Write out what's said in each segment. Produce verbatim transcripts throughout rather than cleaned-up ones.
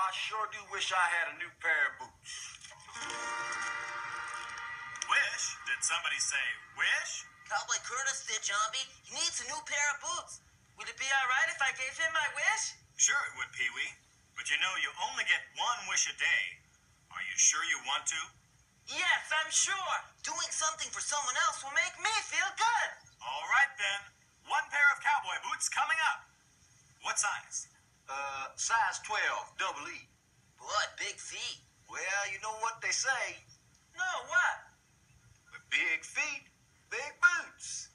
I sure do wish I had a new pair of boots. Wish? Did somebody say wish? Cowboy Curtis did, Jambi. He needs a new pair of boots. Would it be all right if I gave him my wish? Sure it would, Pee-wee. But you know you only get one wish a day. Are you sure you want to? Yes, I'm sure. Doing something for someone else will make me feel good. All right, then. One pair of cowboy boots coming up. What size? Uh, size twelve, double E. Boy, big feet. Well, you know what they say. No, what? With big feet, big boots.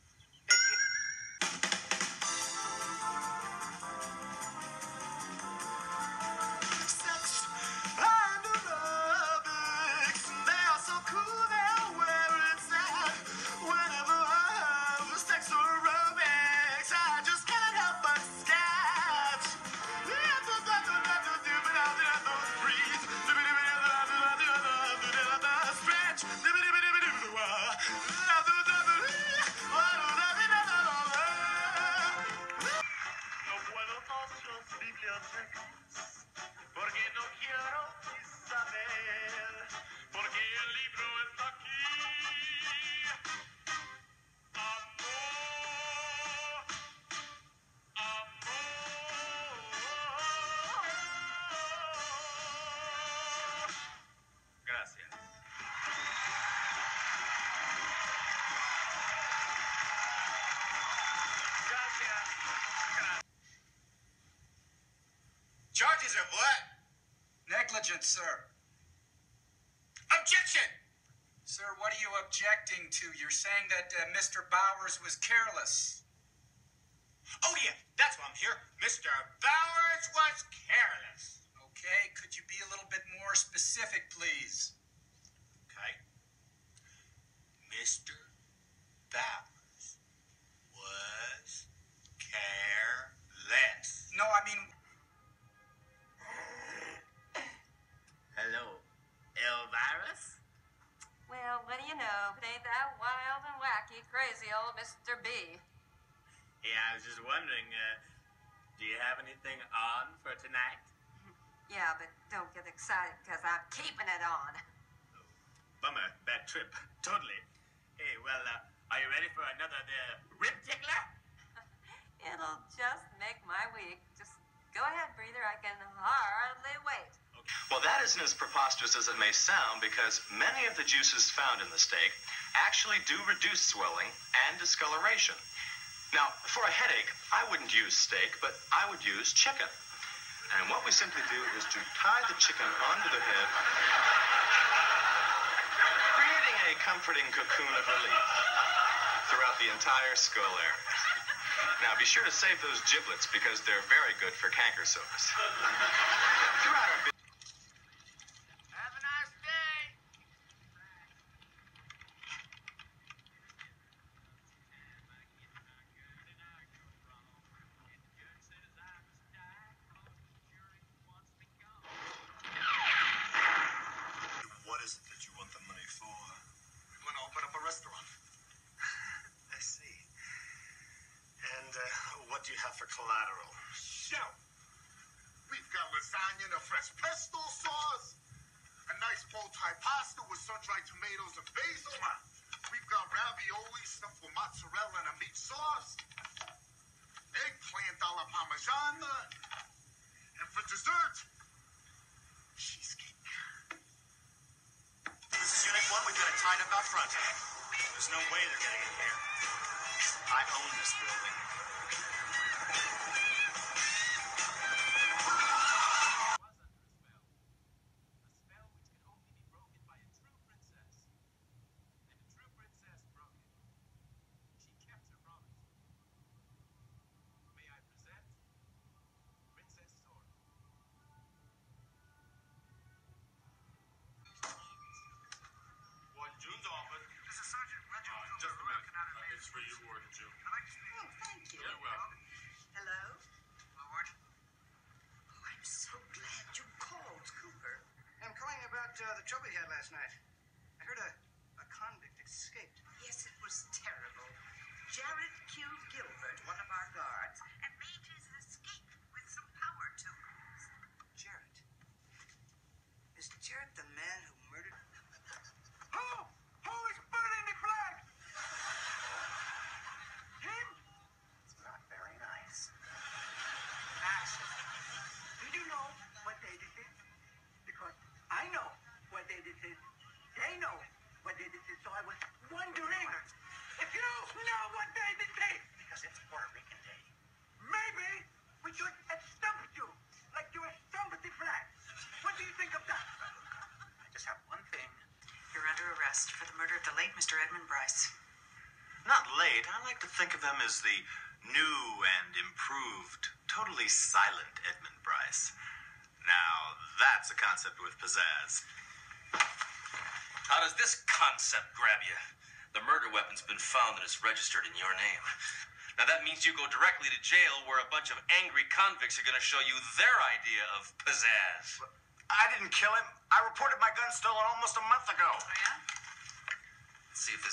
Charges of what? Negligence, sir. Objection! Sir, what are you objecting to? You're saying that uh, Mister Bowers was careless. Oh, yeah, that's why I'm here. Mister Bowers was careless. Okay, could you be a little bit more specific, please? Okay. Mister Bowers was careless. No, I mean... Hello, Elvirus? Well, what do you know? It ain't that wild and wacky, crazy old Mister B. Yeah, I was just wondering, uh, do you have anything on for tonight? Yeah, but don't get excited, because I'm keeping it on. Oh, bummer, bad trip. Totally. Hey, well, uh, are you ready for another uh, rib tickler? It'll just make my week. Just go ahead, breather. I can hardly wait. Well, that isn't as preposterous as it may sound, because many of the juices found in the steak actually do reduce swelling and discoloration. Now, for a headache, I wouldn't use steak, but I would use chicken. And what we simply do is to tie the chicken onto the head, creating a comforting cocoon of relief throughout the entire skull area. Now, be sure to save those giblets, because they're very good for canker sores. Throughout our Have a nice day. What is it that you want the money for? We want to open up a restaurant. I see. And uh, what do you have for collateral? Show. We've got lasagna and a fresh pesto sauce. A nice bow-tie pasta with sun-dried tomatoes and basil. We've got ravioli stuffed with mozzarella and a meat sauce. Eggplant alla parmigiana. And for dessert, cheesecake. This is Unit one. We've got it tied up out front. There's no way they're getting in here. I own this building. June's office. This is Sergeant Reginald. Uh, just a minute. Uh, it's for you, Warden June. I'd like to speak. Oh, thank you. You're welcome. Hello? Hello, Warden. Oh, I'm so glad you called, Cooper. I'm calling about uh, the trouble you had last night. I heard a, a convict escaped. Yes, it was terrible. Jared killed Gilbert, one of our guards, and made his escape with some power tools. Jared? Not late. I like to think of him as the new and improved, totally silent Edmund Bryce. Now, that's a concept with pizzazz. How does this concept grab you? The murder weapon's been found and it's registered in your name. Now that means you go directly to jail where a bunch of angry convicts are going to show you their idea of pizzazz. I didn't kill him. I reported my gun stolen almost a month ago. Oh, yeah? Let's see if this